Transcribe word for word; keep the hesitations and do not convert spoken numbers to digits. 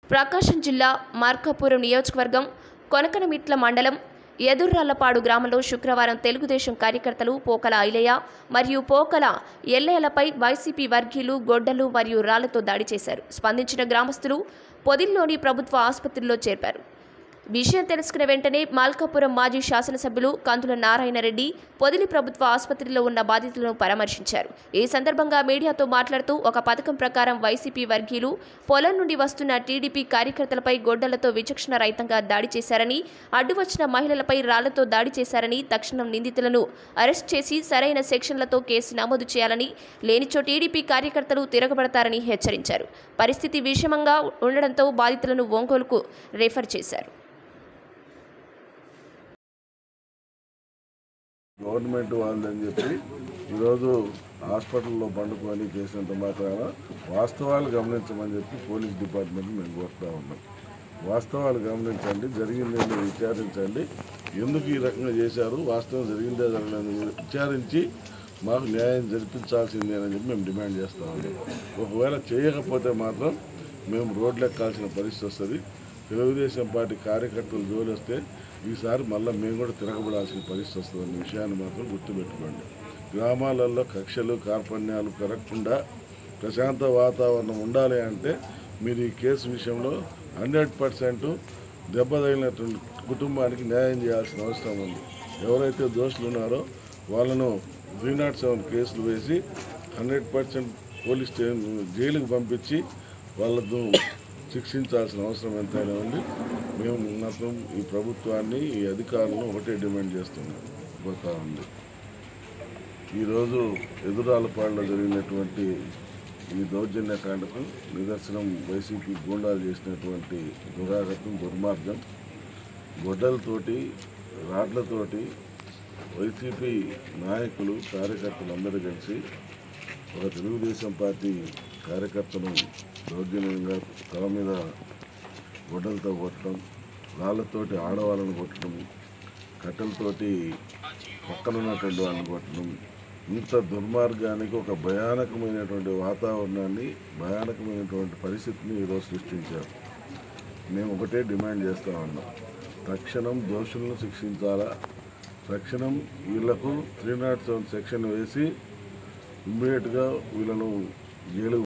ప్రకాశం జిల్లా మార్కాపురం నియోజకవర్గం కొనకనమిట్ల మండలం ఎదుర్రాళ్లపాడు గ్రామంలో శుక్రవారం తెలుగుదేశం కార్యకర్తలు పోకల ఐలయ్య మరియు పోకల ఎల్లయ్యలపై వైసీపీ వర్గీయులు గొడ్డలు మరియు రాళ్లతో దాడి చేశారు. స్పందించిన గ్రామస్తులు పొదిల్లోని ప్రభుత్వ ఆసుపత్రిలో చేర్పారు. విషయం తెలుసుకున్న వెంటనే మార్కాపురం మాజీ శాసనసభ్యులు కందుల నారాయణరెడ్డి పొదిలి ప్రభుత్వ ఆసుపత్రిలో ఉన్న బాధితులను పరామర్శించారు. ఈ సందర్భంగా మీడియాతో మాట్లాడుతూ ఒక పథకం ప్రకారం వైసీపీ వర్గీయులు పొలం నుండి వస్తున్న టీడీపీ కార్యకర్తలపై గొడ్డలతో విచక్షణ రహితంగా దాడి చేశారని, అడ్డు వచ్చిన మహిళలపై రాళ్లతో దాడి చేశారని, తక్షణం నిందితులను అరెస్ట్ చేసి సరైన సెక్షన్లతో కేసు నమోదు చేయాలని, లేనిచో టీడీపీ కార్యకర్తలు తిరగబడతారని హెచ్చరించారు. పరిస్థితి విషమంగా ఉండడంతో బాధితులను ఒంగోలుకు రెఫర్ చేశారు. గవర్నమెంట్ వాళ్ళని చెప్పి ఈరోజు హాస్పిటల్లో పండుకొని చేసినంత మాత్రాన వాస్తవాలు గమనించమని చెప్పి పోలీస్ డిపార్ట్మెంట్ మేము కోరుతూ ఉన్నాం. వాస్తవాలు గమనించండి, జరిగిందేమో విచారించండి, ఎందుకు ఈ రకంగా చేశారు, వాస్తవం జరిగిందే జరగలేదు విచారించి మాకు న్యాయం జరిపించాల్సిందే అని చెప్పి మేము డిమాండ్ చేస్తూ ఉన్నాం. ఒకవేళ చేయకపోతే మాత్రం మేము రోడ్లు ఎక్కాల్సిన పరిస్థితి వస్తుంది. తెలుగుదేశం పార్టీ కార్యకర్తలు జోలి వస్తే ఈసారి మళ్ళీ మేము కూడా తిరగబడాల్సిన పరిస్థితి వస్తుంది అనే విషయాన్ని మాత్రం గుర్తుపెట్టుకోండి. గ్రామాలలో కక్షలు కార్పణ్యాలు పెరగకుండా ప్రశాంత వాతావరణం ఉండాలి అంటే మీరు ఈ కేసు విషయంలో హండ్రెడ్ పర్సెంట్ దెబ్బతగిలినటువంటి కుటుంబానికి న్యాయం చేయాల్సిన అవసరం ఉంది. ఎవరైతే దోషులు ఉన్నారో వాళ్ళను త్రీ నాట్ సెవెన్ కేసులు వేసి హండ్రెడ్ పర్సెంట్ పోలీస్ స్టేషన్ జైలుకు పంపించి వాళ్ళను శిక్షించాల్సిన అవసరం ఎంతైనా ఉంది. మేము మాత్రం ఈ ప్రభుత్వాన్ని ఈ అధికారులను ఒకటే డిమాండ్ చేస్తున్నాం పోతా ఉంది. ఈరోజు ఎదురాలపాడులో జరిగినటువంటి ఈ దౌర్జన్యకాండకు నిదర్శనం వైసీపీ గూండాలు చేసినటువంటి దురాగతం, దుర్మార్గం. గొడ్డలతోటి రాడ్లతోటి వైసీపీ నాయకులు కార్యకర్తలు అందరూ కలిసి ఒక తెలుగుదేశం పార్టీ కార్యకర్తను దౌర్జన్యంగా తల మీద గొడ్డలతో కొట్టడం, రాళ్లతోటి ఆడవాళ్ళను కొట్టడం, కట్టెలతోటి పక్కనున్నటువంటి వాళ్ళని కొట్టడం, ఇంత దుర్మార్గానికి ఒక భయానకమైనటువంటి వాతావరణాన్ని, భయానకమైనటువంటి పరిస్థితిని ఈరోజు సృష్టించారు. మేము ఒకటే డిమాండ్ చేస్తూ ఉన్నాం, తక్షణం దోషులను శిక్షించాలా, తక్షణం వీళ్లకు త్రీ నాట్ సెవెన్ సెక్షన్ వేసి ఇమ్మీడియట్గా వీళ్ళను జైలు